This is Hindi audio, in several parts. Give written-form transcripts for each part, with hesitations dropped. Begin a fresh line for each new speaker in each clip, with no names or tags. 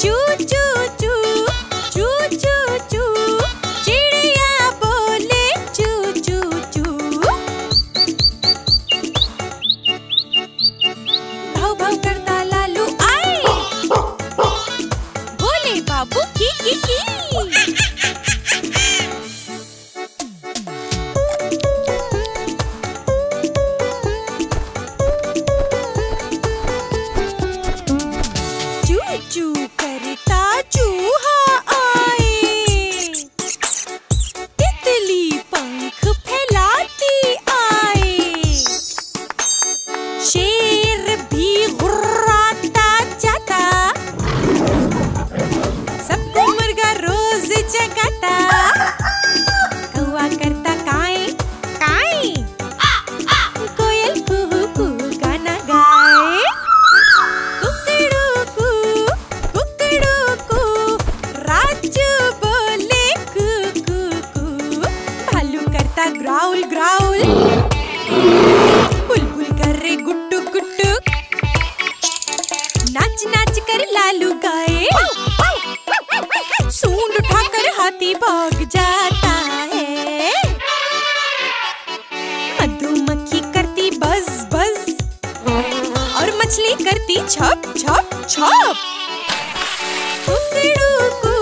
चू चू चू चू चू चू, चिड़िया बोले चू चू चू। भाव भाव करता लालू आए, बोले बाबू की। चू चू करता चूहा आए, तितली पंख फैलाती आए, शेर भी गुर्राता जाता, सबको मुर्गा रोज जगाता। कौवा करता काए काए, कोयल कुहू कुहू गाना गाए। कुकड़ू कू, राजू बोले कू कू कू, भालू करता ग्राउल ग्राउल, बुलबुल करे गुट्टू गुट्टू, नाच नाच कर लालू गाए, सूंड उठाकर हाथी भाग जाता है। मधुमक्खी करती बज बज, और मछली करती छप छप छप। कुकड़ू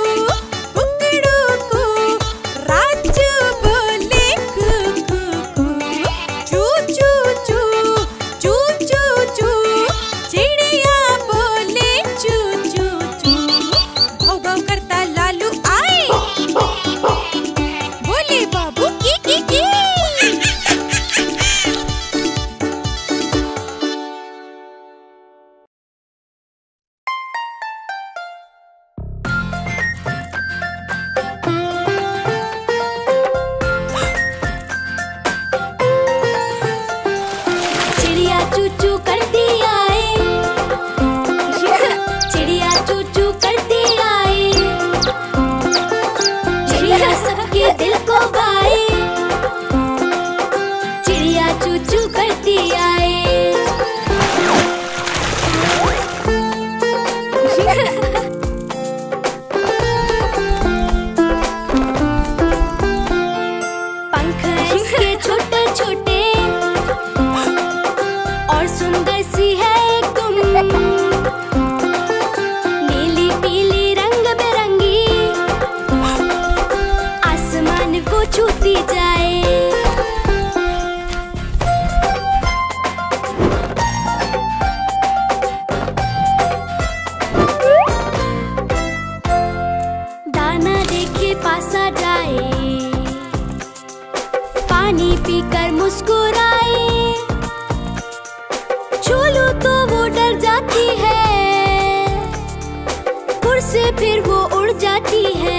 कू, राजू बोले कू कू कू, चू चू चू चू चू चू, चिड़िया बोले चू चू चू। भाव भाव करता लालू आए, बोले बाबू की। चिड़िया चू चू करती आए, चिड़िया चू चू करती आए, चिड़िया सबके दिल को भाए, चिड़िया चू चू करती आए। पंख इसके छोटे छोटे, और सुंदर सी है एक तुम, नीली पीली रंग बिरंगी, आसमान को छूती जाए। दाना देखे पास आ जाए, पानी पीकर मुस्कुराए, छोलू तो वो डर जाती है, उड़ से फिर वो उड़ जाती है।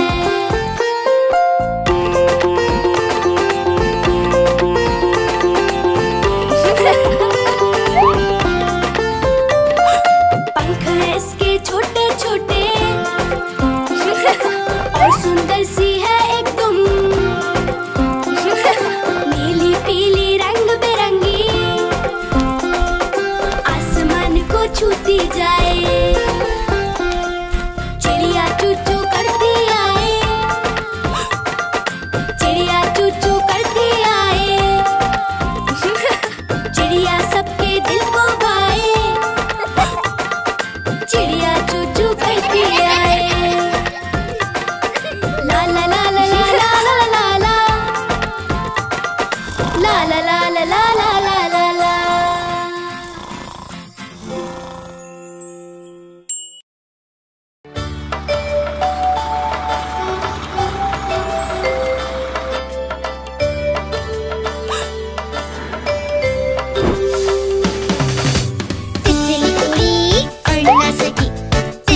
पंख है इसके छोटे छोटे, और सुंदर सी है एक तुम, नीली पीली रंग बिरंगी, आसमान को छूती जाए। चिड़िया चू चू करती आए, चिड़िया चू चू करती आए, चिड़िया सबके दिल को भाए, चिड़िया चू चू करती आए। ला ला ला ला ला ला ला ला ला, ला ला ला ला ला ला ला ला ला।
तितली उड़ी और न सकी,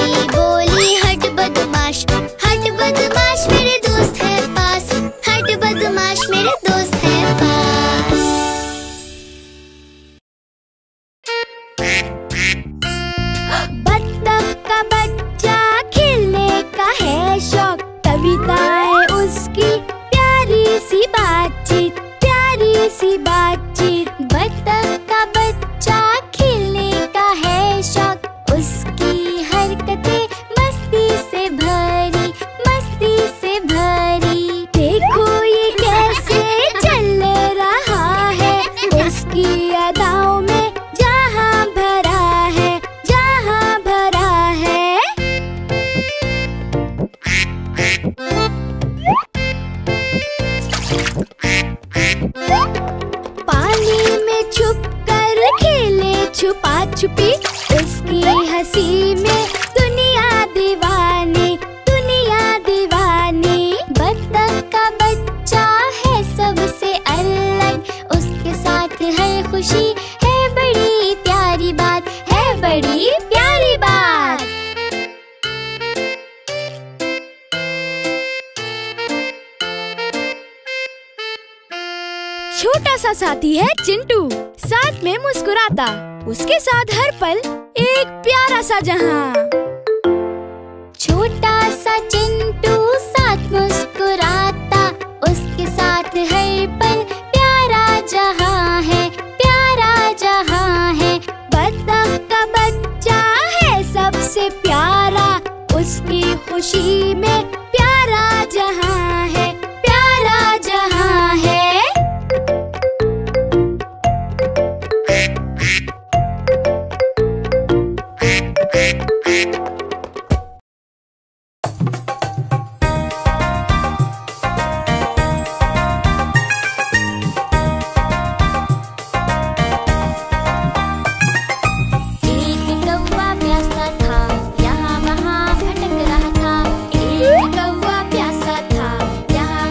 बोली हट बदमाश मेरे दोस्त है पास, हट बदमाश मेरे दोस्त है पास। बत्तख का बच्चा खेलने का है शौक, कविताएं उसकी प्यारी सी बातचीत, प्यारी सी बातचीत। बत्तख का बच्चा खेलने का है शौक, उसकी हरकतें मस्ती से भरी, मस्ती से भरी। देखो ये कैसे चल रहा है, उसकी अदाओं में जहाँ भरा है, जहाँ भरा है। पानी में छुप कर खेले छुपा छुपी, उसकी हंसी में दुनिया दीवानी, दुनिया दीवानी। बत्तख का बच्चा है सबसे अलग, उसके साथ है खुशी, है बड़ी प्यारी बात, है बड़ी प्यारी बात।
छोटा सा साथी है चिंटू, साथ में मुस्कुराता, उसके साथ हर पल एक प्यारा सा जहां।
छोटा सा चिंटू साथ मुस्कुराता, उसके साथ हर पल प्यारा जहां है, प्यारा जहां है। बत्तख का बच्चा है सबसे प्यारा, उसकी खुशी में प्यारा जहां है, प्यारा जहां है।
यहाँ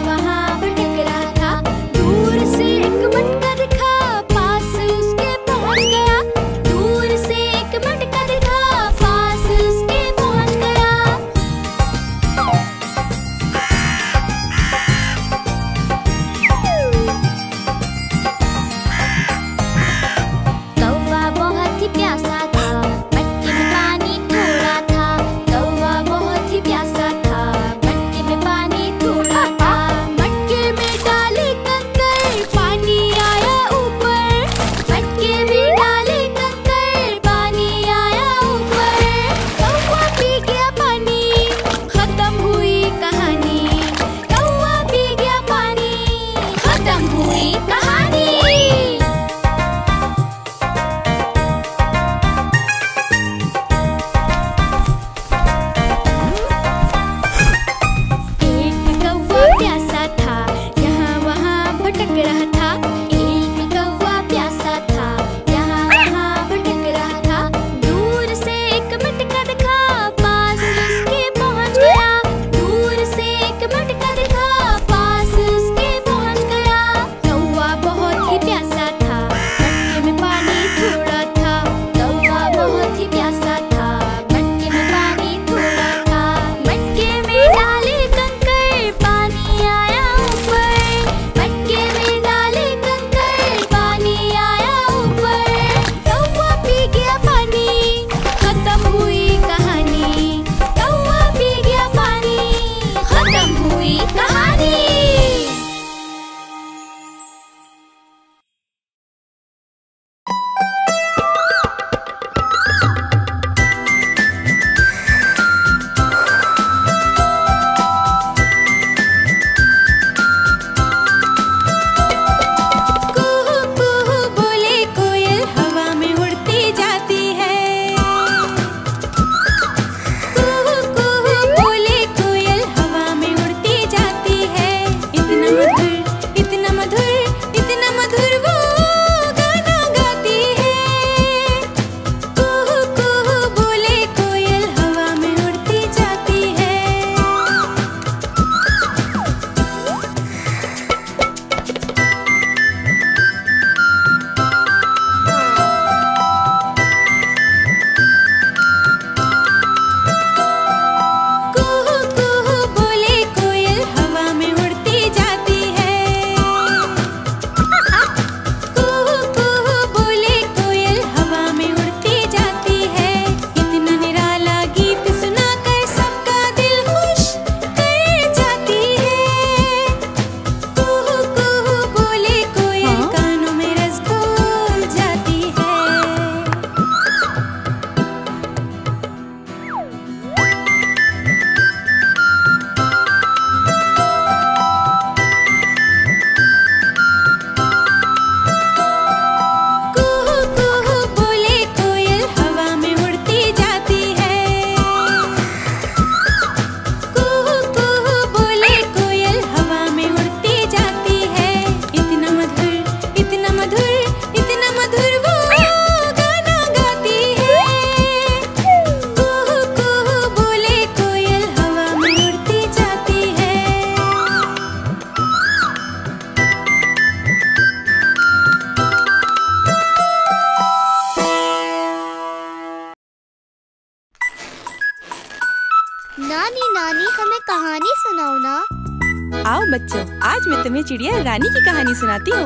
नानी नानी हमें कहानी सुनाओ ना।
आओ बच्चों, आज मैं तुम्हें चिड़िया रानी की कहानी सुनाती हूँ।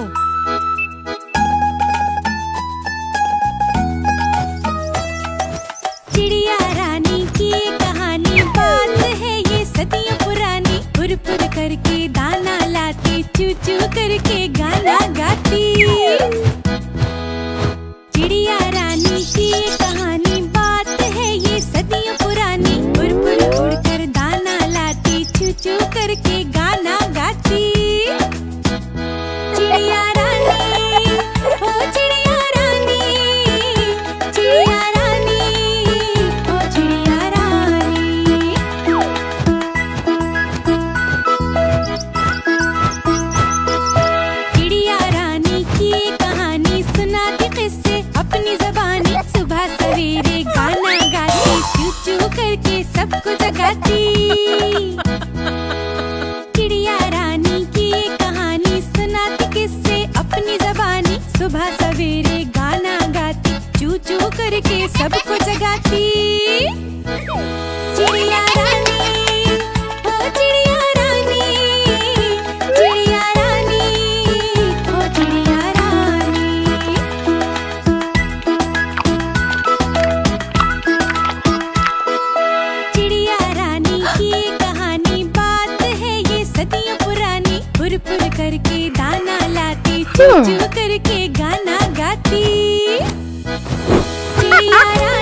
चिड़िया रानी की कहानी बात है ये सदियों पुरानी। फुर फुर करके दाना लाती, चू चू करके गाना गाती। चिड़िया रानी की कहानी बात है ये सदियों पुरानी। फुर फुर उड़कर दाना लाती, चू चू करके गाना गाती। चिड़िया रानी, ओ चिड़िया रानी, चिड़िया रानी, ओ चिड़िया रानी। चिड़िया रानी की कहानी सुनाती किस्से अपनी ज़बानी। सुबह सवेरे गाना गाती, चू चू करके सबको जगाती। चिड़िया रानी की कहानी सुनाती किस्से अपनी ज़बानी। सुबह सवेरे गाना गाती, चू चू करके सबको जगाती। चिड़िया रानी, ओ चिड़िया रानी, चिड़िया रानी, ओ चिड़िया रानी। चिड़िया रानी की कहानी बात है ये सदियों पुरानी। फुर फुर करके दाना लाती, चू चू करके गाना गाती। चिड़िया